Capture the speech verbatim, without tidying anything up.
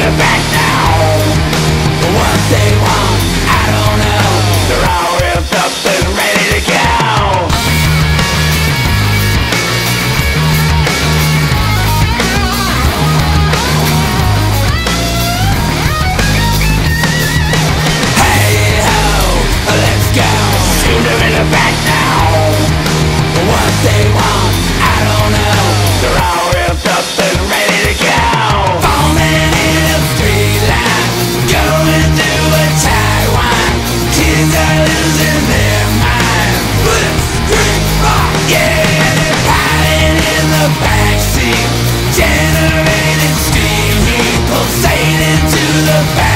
the back now. What they want, I don't know. They're all ripped up and ready to go. Let's go, shoot them in the back now. What they want, I don't know. They're all ripped up and ready to go. Falling in a straight line, going through a Taiwan. Kids are losing their mind. Blitzkrieg Bop, yeah, they're piling in the backseat, generating steam heat, pulsating to the back.